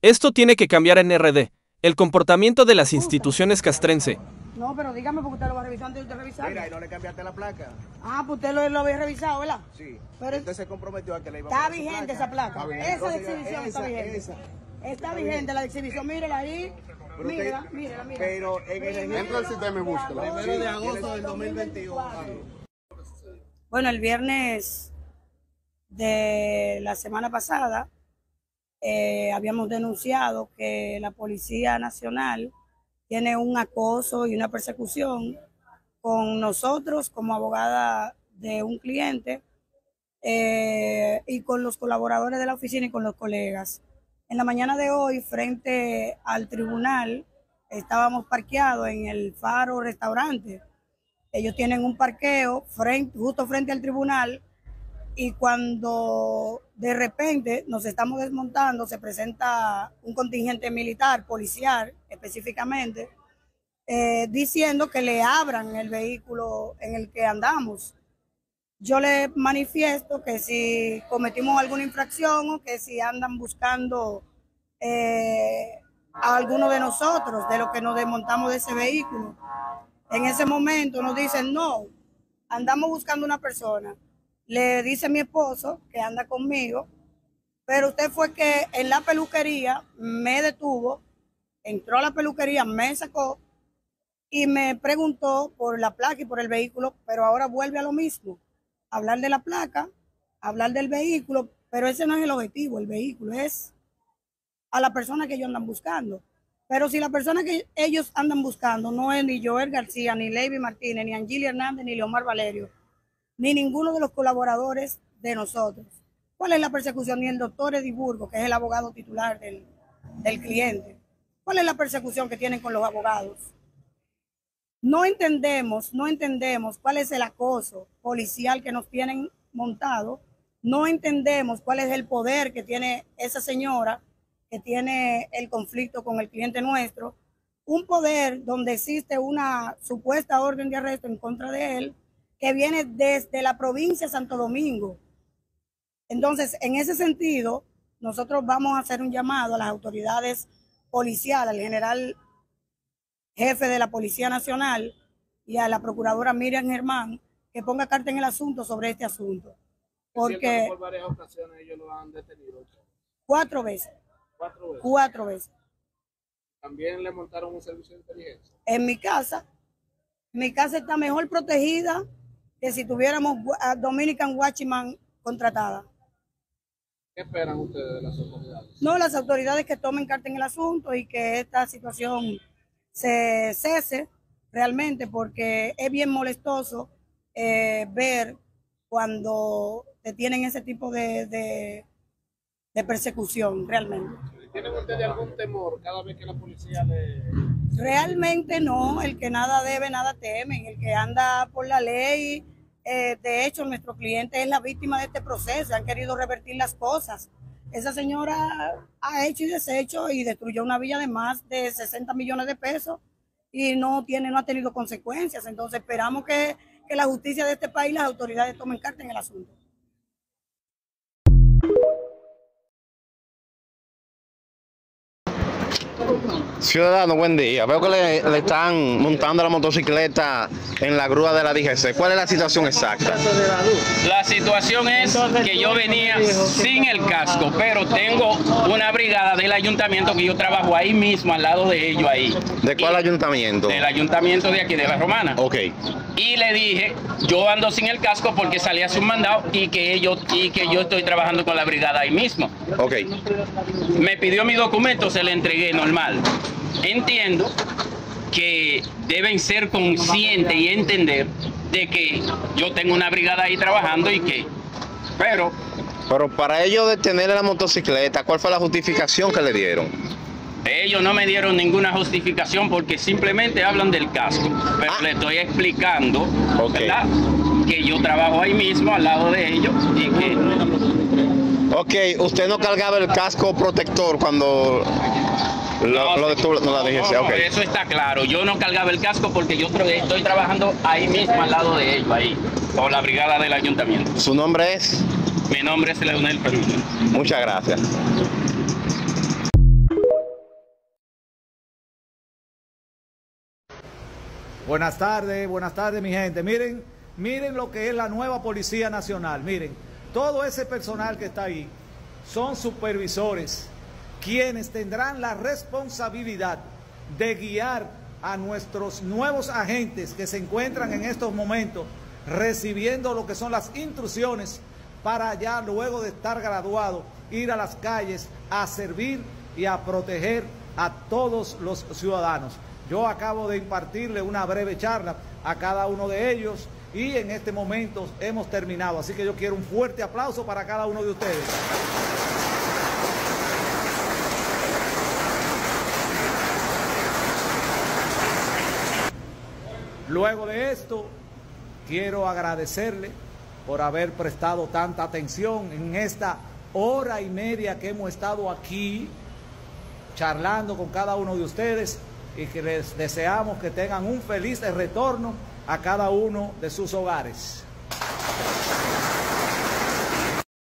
Esto tiene que cambiar en RD. El comportamiento de las instituciones castrense. No, pero dígame porque usted lo va a revisar antes de usted revisar. Mira, y no le cambiaste la placa. Ah, pues usted lo había revisado, ¿verdad? Sí. Pero usted se comprometió a que le iba a está poner su vigente placa. esa placa. Está bien. Esa de Entonces, exhibición está vigente. Está vigente la de exhibición. Mírela ahí. Pero Mírela, usted- mírela, mírela. Pero en el ejemplo... Entra al sistema y búscala. Primero de agosto del 2021. Bueno, el viernes de la semana pasada habíamos denunciado que la Policía Nacional tiene un acoso y una persecución con nosotros como abogada de un cliente y con los colaboradores de la oficina y con los colegas. En la mañana de hoy, frente al tribunal, estábamos parqueados en el Faro Restaurante. Ellos tienen un parqueo justo frente al tribunal y cuando de repente nos estamos desmontando, se presenta un contingente militar, policial específicamente, diciendo que le abran el vehículo en el que andamos. Yo le manifiesto que si cometimos alguna infracción o que si andan buscando a alguno de nosotros, de los que nos desmontamos de ese vehículo. En ese momento nos dicen, no, andamos buscando una persona. Le dice mi esposo, que anda conmigo, pero usted fue que en la peluquería me detuvo, entró a la peluquería, me sacó y me preguntó por la placa y por el vehículo, pero ahora vuelve a lo mismo, hablar de la placa, hablar del vehículo, pero ese no es el objetivo, el vehículo es a la persona que ellos andan buscando. Pero si la persona que ellos andan buscando no es ni Joel García, ni Levy Martínez, ni Angilia Hernández, ni Leomar Valerio, ni ninguno de los colaboradores de nosotros, ¿cuál es la persecución? Ni el doctor Ediburgo, que es el abogado titular del cliente. ¿Cuál es la persecución que tienen con los abogados? No entendemos cuál es el acoso policial que nos tienen montado. No entendemos cuál es el poder que tiene esa señora que tiene el conflicto con el cliente nuestro. Un poder donde existe una supuesta orden de arresto en contra de él que viene desde la provincia de Santo Domingo. Entonces, en ese sentido, nosotros vamos a hacer un llamado a las autoridades policiales, al general jefe de la Policía Nacional y a la procuradora Miriam Germán, que ponga carta en el asunto sobre este asunto. Porque por varias ocasiones ellos lo han detenido. 4 veces. 4 veces. 4 veces. También le montaron un servicio de inteligencia. En mi casa está mejor protegida que si tuviéramos a Dominican Watchman contratada. ¿Qué esperan ustedes de las autoridades? No, las autoridades que tomen carta en el asunto y que esta situación se cese realmente, porque es bien molestoso ver cuando te tienen ese tipo de persecución, realmente. ¿Tienen ustedes algún temor cada vez que la policía le...? Realmente no, el que nada debe, nada teme, el que anda por la ley. De hecho, nuestro cliente es la víctima de este proceso, han querido revertir las cosas. Esa señora ha hecho y deshecho y destruyó una villa de más de 60 millones de pesos y no ha tenido consecuencias. Entonces esperamos que la justicia de este país, las autoridades tomen carta en el asunto. Ciudadano, buen día. Veo que le están montando la motocicleta en la grúa de la DGC. ¿Cuál es la situación exacta? La situación es que yo venía sin el casco, pero tengo una brigada del ayuntamiento que yo trabajo ahí mismo, al lado de ellos ahí. ¿De cuál ayuntamiento? Del ayuntamiento de aquí, de La Romana. Ok. Y le dije, yo ando sin el casco porque salí hace un mandado y que yo estoy trabajando con la brigada ahí mismo. Ok. Me pidió mi documento, se le entregué normal. Entiendo que deben ser conscientes y entender de que yo tengo una brigada ahí trabajando y que, pero para ellos detenerle la motocicleta, ¿cuál fue la justificación que le dieron? ellos no me dieron ninguna justificación porque simplemente hablan del casco. Pero le estoy explicando, ¿verdad?, que yo trabajo ahí mismo al lado de ellos y que... Ok, usted no cargaba el casco protector cuando lo detuvo, no la dije. No, eso está claro. Yo no cargaba el casco porque yo estoy trabajando ahí mismo al lado de ellos, ahí, con la brigada del ayuntamiento. ¿Su nombre es? Mi nombre es Leonel Perucho. Muchas gracias. Buenas tardes mi gente. Miren lo que es la nueva Policía Nacional. Miren, todo ese personal que está ahí son supervisores, quienes tendrán la responsabilidad de guiar a nuestros nuevos agentes que se encuentran en estos momentos recibiendo lo que son las instrucciones para ya luego de estar graduados ir a las calles a servir y a proteger a todos los ciudadanos. Yo acabo de impartirle una breve charla a cada uno de ellos y en este momento hemos terminado. Así que yo quiero un fuerte aplauso para cada uno de ustedes. Luego de esto, quiero agradecerle por haber prestado tanta atención en esta hora y media que hemos estado aquí charlando con cada uno de ustedes y que les deseamos que tengan un feliz retorno a cada uno de sus hogares.